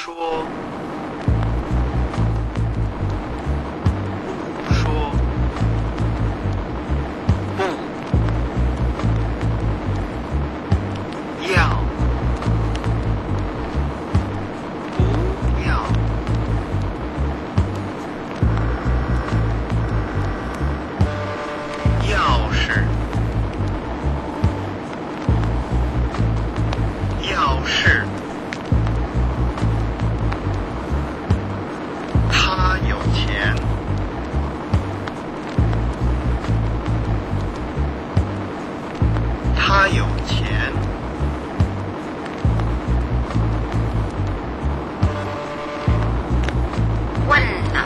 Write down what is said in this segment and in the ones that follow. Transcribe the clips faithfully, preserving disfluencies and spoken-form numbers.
说，不说，不要，不要，钥匙，钥匙。他有钱，他有钱， 问了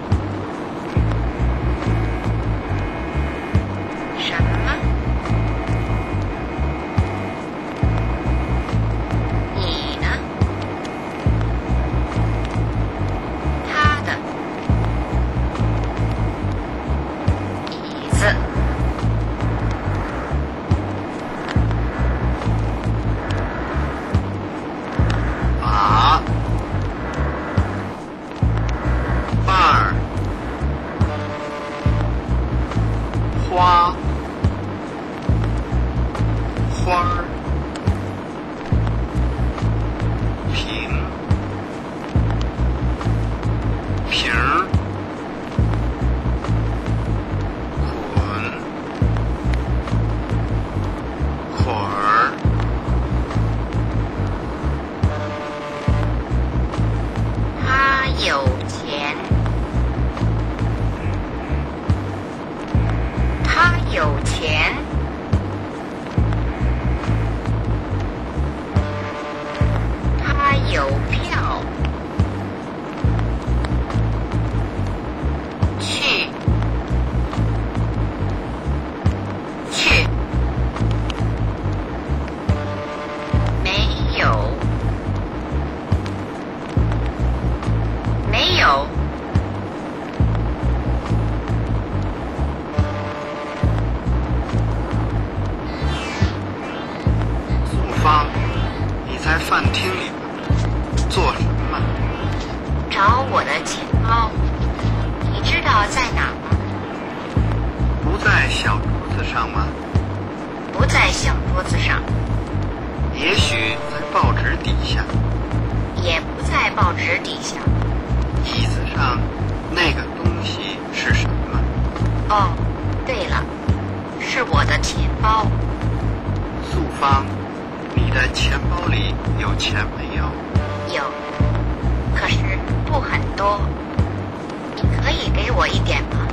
什么？你呢？他的椅子， 把瓣儿，花，花儿，瓶，瓶儿，捆，捆儿， 他有钱，他有钱，他有票，去，去，没有，没有， 素芳，你在饭厅里做什么？ 找我的钱包，你知道在哪吗？ 不在小桌子上吗？ 不在小桌子上， 也许在报纸底下， 也不在报纸底下。 椅子上那个东西是什么？ 哦，对了，是我的钱包。 素芳，你的钱包里有钱没有？ 有，可是不很多。你可以给我一点吗？